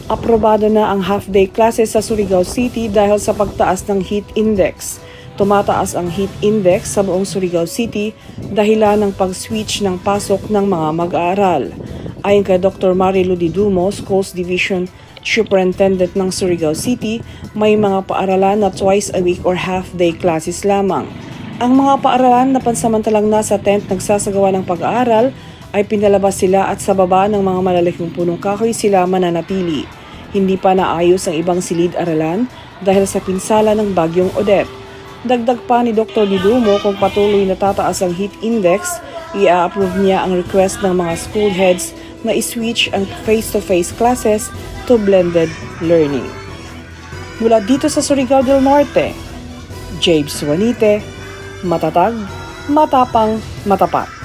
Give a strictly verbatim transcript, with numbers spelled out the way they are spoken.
Aprobado na ang half-day classes sa Surigao City dahil sa pagtaas ng heat index. Tumataas ang heat index sa buong Surigao City dahilan ng pag-switch ng pasok ng mga mag-aaral. Ayon kay Doctor Marilu Didumo, Schools Division Superintendent ng Surigao City, may mga paaralan na twice a week or half-day classes lamang. Ang mga paaralan na pansamantalang nasa tent nagsasagawa ng pag-aaral ay pinalabas sila at sa baba ng mga malalaking punong kahoy sila mananatili. Hindi pa naayos ang ibang silid-aralan dahil sa pinsala ng bagyong Odette. Dagdag pa ni Doctor Didumo, kung patuloy na tataas ang heat index, i-approve niya ang request ng mga school heads na i-switch ang face-to-face classes to blended learning. Mula dito sa Surigao del Norte, James Juanite, matatag, matapang, matapat.